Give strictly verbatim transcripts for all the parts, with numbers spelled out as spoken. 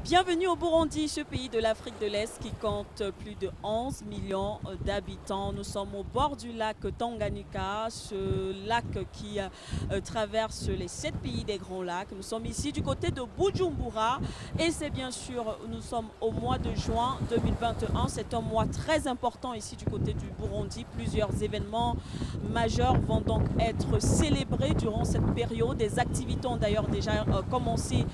Bienvenue au Burundi, ce pays de l'Afrique de l'Est qui compte plus de onze millions d'habitants. Nous sommes au bord du lac Tanganyika, ce lac qui euh, traverse les sept pays des Grands Lacs. Nous sommes ici du côté de Bujumbura et c'est bien sûr, nous sommes au mois de juin deux mille vingt et un. C'est un mois très important ici du côté du Burundi. Plusieurs événements majeurs vont donc être célébrés durant cette période. Des activités ont d'ailleurs déjà euh, commencé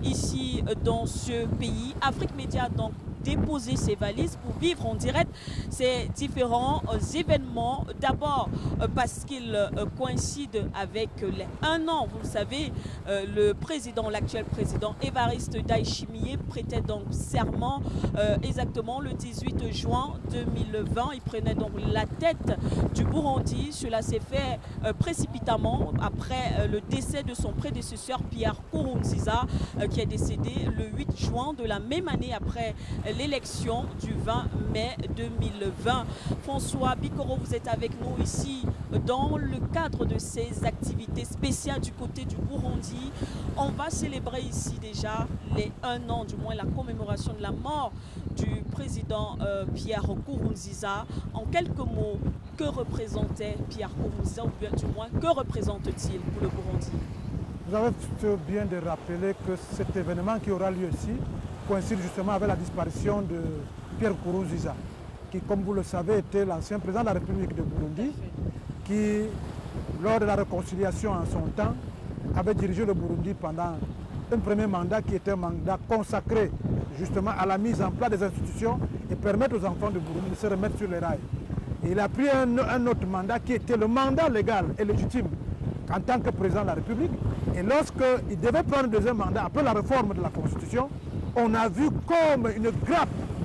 ici dans ce pays. Afrique Média a donc déposé ses valises pour vivre en direct ces différents euh, événements. D'abord euh, parce qu'ils euh, coïncident avec les un an. Vous le savez, euh, le président, l'actuel président Evariste Ndayishimiye prêtait donc serment euh, exactement le dix-huit juin deux mille vingt. Il prenait donc la tête du Burundi. Cela s'est fait euh, précipitamment après euh, le décès de son prédécesseur Pierre Nkurunziza euh, qui est décédé le huit juin de la même année après euh, l'élection du vingt mai deux mille vingt. François Bikoro, vous êtes avec nous ici dans le cadre de ces activités spéciales du côté du Burundi. On va célébrer ici déjà les un an, du moins la commémoration de la mort du président euh, Pierre Nkurunziza. En quelques mots, que représentait Pierre Nkurunziza, ou bien du moins, que représente-t-il pour le Burundi? Vous avez fait bien de rappeler que cet événement qui aura lieu ici coïncide justement avec la disparition de Pierre Nkurunziza, qui, comme vous le savez, était l'ancien président de la République de Burundi, qui, lors de la réconciliation en son temps, avait dirigé le Burundi pendant un premier mandat qui était un mandat consacré justement à la mise en place des institutions et permettre aux enfants de Burundi de se remettre sur les rails. Et il a pris un, un autre mandat qui était le mandat légal et légitime en tant que président de la République. Et lorsqu'il devait prendre un deuxième mandat, après la réforme de la Constitution, on a vu comme une grappe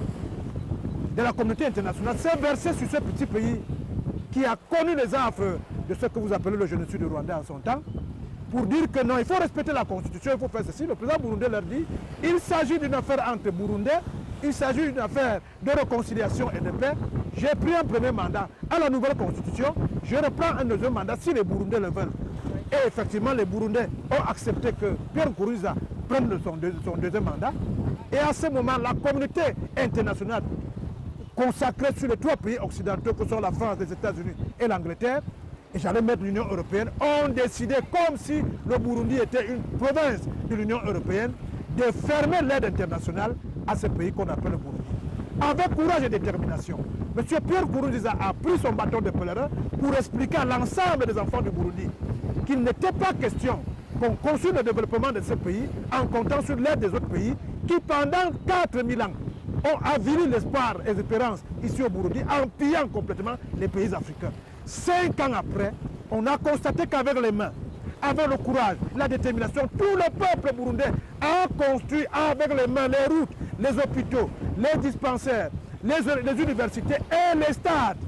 de la communauté internationale s'est versée sur ce petit pays qui a connu les affres de ce que vous appelez le génocide du Rwanda en son temps, pour dire que non, il faut respecter la Constitution, il faut faire ceci. Le président burundais leur dit, il s'agit d'une affaire entre Burundais, il s'agit d'une affaire de réconciliation et de paix. J'ai pris un premier mandat à la nouvelle Constitution, je reprends un deuxième mandat si les Burundais le veulent. Et effectivement, les Burundais ont accepté que Pierre Nkurunziza prenne son, deux, son deuxième mandat. Et à ce moment, la communauté internationale consacrée sur les trois pays occidentaux que sont la France, les États-Unis et l'Angleterre, et j'allais mettre l'Union européenne, ont décidé, comme si le Burundi était une province de l'Union européenne, de fermer l'aide internationale à ce pays qu'on appelle le Burundi. Avec courage et détermination, M. Pierre Nkurunziza a pris son bâton de pèlerin pour expliquer à l'ensemble des enfants du Burundi qu'il n'était pas question qu'on conçue le développement de ce pays en comptant sur l'aide des autres pays qui, pendant quatre mille ans, ont avili l'espoir et l'espérance ici au Burundi en pillant complètement les pays africains. Cinq ans après, on a constaté qu'avec les mains, avec le courage, la détermination, tout le peuple burundais a construit avec les mains les routes, les hôpitaux, les dispensaires, les, les universités et les stades,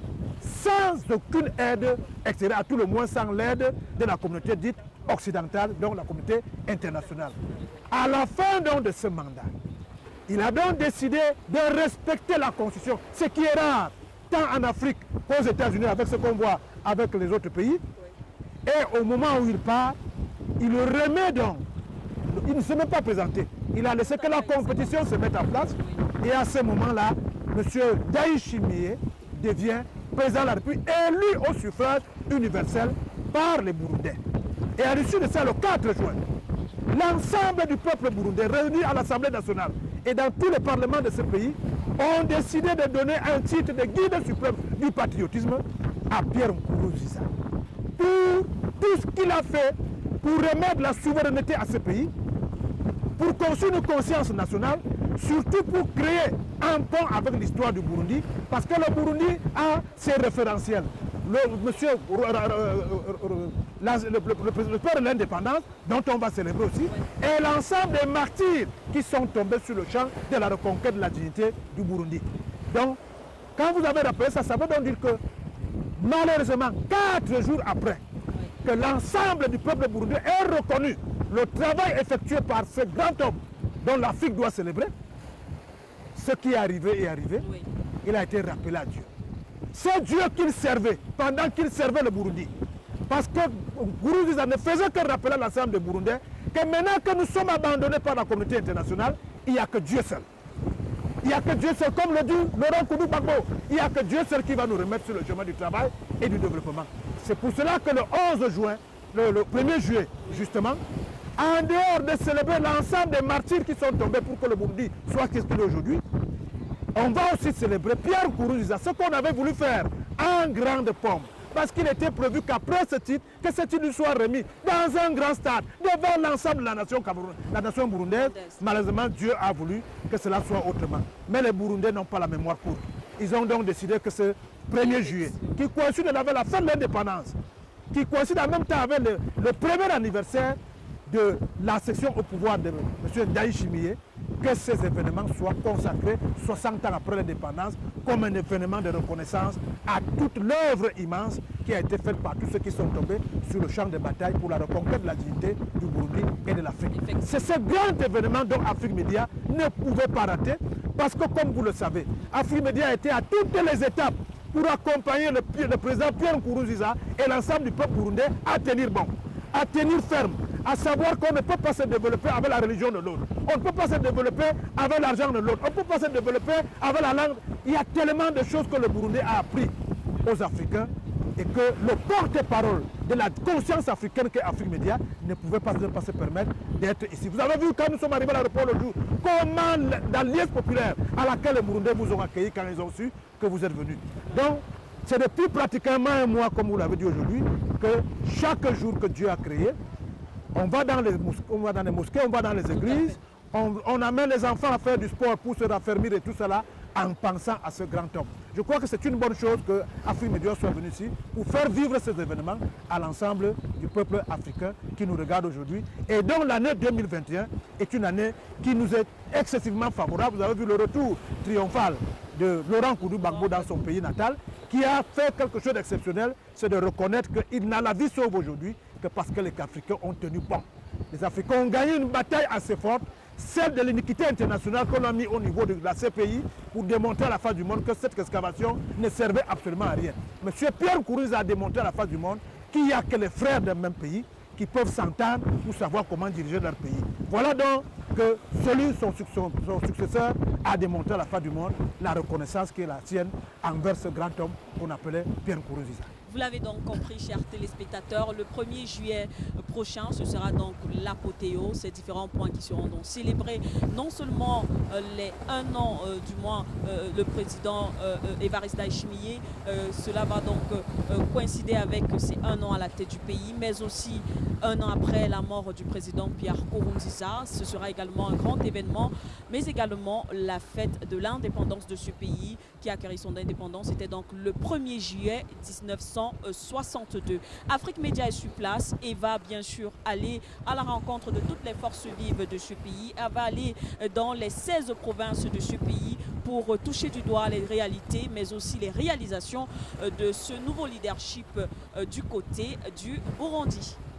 sans aucune aide extérieure, à tout le moins sans l'aide de la communauté dite occidentale, donc la communauté internationale. À la fin donc de ce mandat, il a donc décidé de respecter la Constitution, ce qui est rare, tant en Afrique qu'aux États-Unis, avec ce qu'on voit avec les autres pays. Et au moment où il part, il remet donc, il ne s'est même pas présenté. Il a laissé que la compétition se mette en place. Et à ce moment-là, M. Ndayishimiye devient président de la République, élu au suffrage universel par les Burundais. Et à l'issue de ça, le quatre juin, l'ensemble du peuple burundais réuni à l'Assemblée nationale et dans tous les parlements de ce pays ont décidé de donner un titre de guide suprême du patriotisme à Pierre Nkurunziza. Pour tout ce qu'il a fait pour remettre la souveraineté à ce pays, pour construire une conscience nationale, surtout pour créer un pont avec l'histoire du Burundi, parce que le Burundi a ses référentiels. Le, monsieur, la, le, le, le, le père de l'indépendance, dont on va célébrer aussi, et l'ensemble des martyrs qui sont tombés sur le champ de la reconquête de la dignité du Burundi. Donc, quand vous avez rappelé ça, ça veut donc dire que, malheureusement, quatre jours après, que l'ensemble du peuple burundais ait reconnu le travail effectué par ce grand homme dont l'Afrique doit célébrer, ce qui est arrivé est arrivé, oui. Il a été rappelé à Dieu. C'est Dieu qu'il servait pendant qu'il servait le Burundi. Parce que Nkurunziza ne faisait que rappeler à l'ensemble des Burundais que maintenant que nous sommes abandonnés par la communauté internationale, il n'y a que Dieu seul. Il n'y a que Dieu seul, comme le dit Laurent Koudou Gbagbo, il n'y a que Dieu seul qui va nous remettre sur le chemin du travail et du développement. C'est pour cela que le onze juin, le, le premier juillet, justement, en dehors de célébrer l'ensemble des martyrs qui sont tombés pour que le Burundi soit ce qu'il est aujourd'hui, on va aussi célébrer Pierre Nkurunziza, ce qu'on avait voulu faire en grande pompe. Parce qu'il était prévu qu'après ce titre, que ce titre lui soit remis dans un grand stade, devant l'ensemble de la nation, la nation burundaise. Malheureusement, Dieu a voulu que cela soit autrement. Mais les Burundais n'ont pas la mémoire courte. Ils ont donc décidé que ce premier juillet, qui coïncide avec la fin de l'indépendance, qui coïncide en même temps avec le, le premier anniversaire de la section au pouvoir de M. Ndayishimiye, que ces événements soient consacrés soixante ans après l'indépendance comme un événement de reconnaissance à toute l'œuvre immense qui a été faite par tous ceux qui sont tombés sur le champ de bataille pour la reconquête de la dignité du Burundi et de l'Afrique. C'est ce grand événement dont Afrique Média ne pouvait pas rater parce que, comme vous le savez, Afrique Média a été à toutes les étapes pour accompagner le, le président Pierre Nkurunziza et l'ensemble du peuple burundais à tenir bon, à tenir ferme, à savoir qu'on ne peut pas se développer avec la religion de l'autre. On ne peut pas se développer avec l'argent de l'autre. On ne peut pas se développer avec la langue. Il y a tellement de choses que le Burundi a appris aux Africains et que le porte-parole de la conscience africaine qu'est Afrique Média ne pouvait pas, pas se permettre d'être ici. Vous avez vu quand nous sommes arrivés à l'aéroport le jour, comment la liesse populaire à laquelle les Burundais vous ont accueilli quand ils ont su que vous êtes venus. Donc, c'est depuis pratiquement un mois, comme vous l'avez dit aujourd'hui, que chaque jour que Dieu a créé, on va dans les mosquées, on va dans les, mosquées, on va dans les églises, on, on amène les enfants à faire du sport pour se raffermir et tout cela en pensant à ce grand homme. Je crois que c'est une bonne chose que Afrique Média soit venue ici pour faire vivre ces événements à l'ensemble du peuple africain qui nous regarde aujourd'hui. Et donc l'année deux mille vingt et un est une année qui nous est excessivement favorable. Vous avez vu le retour triomphal de Laurent Koudou Gbagbo dans son pays natal, qui a fait quelque chose d'exceptionnel, c'est de reconnaître qu'il n'a la vie sauve aujourd'hui que parce que les Africains ont tenu bon. Les Africains ont gagné une bataille assez forte, celle de l'iniquité internationale qu'on a mis au niveau de la C P I pour démontrer à la face du monde que cette excavation ne servait absolument à rien. Monsieur Pierre Nkurunziza a démontré à la face du monde qu'il n'y a que les frères d'un même pays qui peuvent s'entendre pour savoir comment diriger leur pays. Voilà donc que celui, son, son, son successeur, a démontré à la face du monde la reconnaissance qui est la sienne envers ce grand homme qu'on appelait Pierre Nkurunziza. Vous l'avez donc compris, chers téléspectateurs, le premier juillet prochain, ce sera donc l'apothéose, ces différents points qui seront donc célébrés, non seulement euh, les un an euh, du moins euh, le président euh, Evariste Ndayishimiye, euh, cela va donc euh, coïncider avec ces un an à la tête du pays, mais aussi un an après la mort du président Pierre Nkurunziza. Ce sera également un grand événement, mais également la fête de l'indépendance de ce pays qui a acquis son indépendance. C'était donc le premier juillet mille neuf cent soixante-deux. Afrique Média est sur place et va bien sûr aller à la rencontre de toutes les forces vives de ce pays. Elle va aller dans les seize provinces de ce pays pour toucher du doigt les réalités, mais aussi les réalisations de ce nouveau leadership du côté du Burundi.